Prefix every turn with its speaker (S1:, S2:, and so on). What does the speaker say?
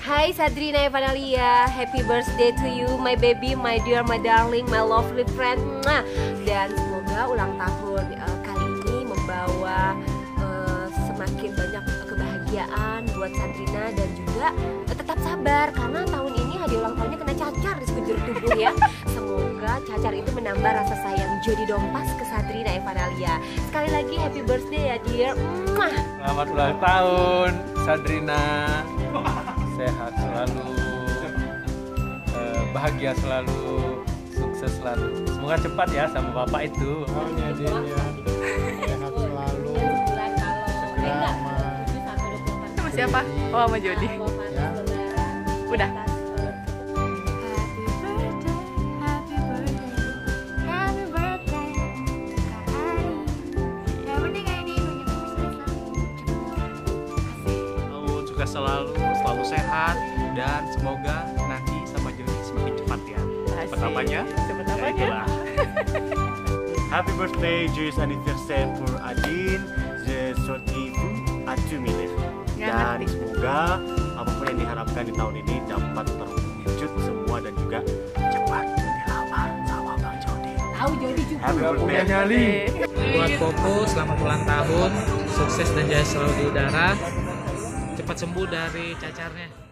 S1: Hai Sadrina Evanalia, happy birthday to you, my baby, my dear, my darling, my lovely friend. Dan semoga ulang tahun kali ini membawa semakin banyak kebahagiaan buat Sadrina dan juga tetap sabar karena tahun ini hadiah ulang tahunnya kena cacar di sekujur tubuh ya. Semoga cacar itu menambah rasa sayang Jody Dompas ke Sadrina Evanalia. Sekali lagi happy birthday ya dear.
S2: Selamat ulang tahun Sadrina. Sehat selalu, bahagia selalu, sukses selalu. Semoga cepat ya sama bapak itu.
S3: Sehat selalu. Segera
S4: Sama siapa? Oh, sama Jody.
S3: ya.
S4: Udah.
S5: Selalu sehat dan semoga nanti sama Jody semakin cepat ya. Cepat apanya?
S4: Cepat apanya?
S5: Itulah.
S6: Happy birthday, joyeux anniversaire pour Adin, je souhaite à tous mille. Dan semoga apapun yang diharapkan di tahun ini dapat terwujud semua dan juga cepat dilamar sama Bang Jody.
S1: Tahu Jody juga.
S6: Happy birthday.
S7: Buat Popo, selamat ulang tahun, sukses dan jaya selalu di udara, cepat sembuh dari cacarnya.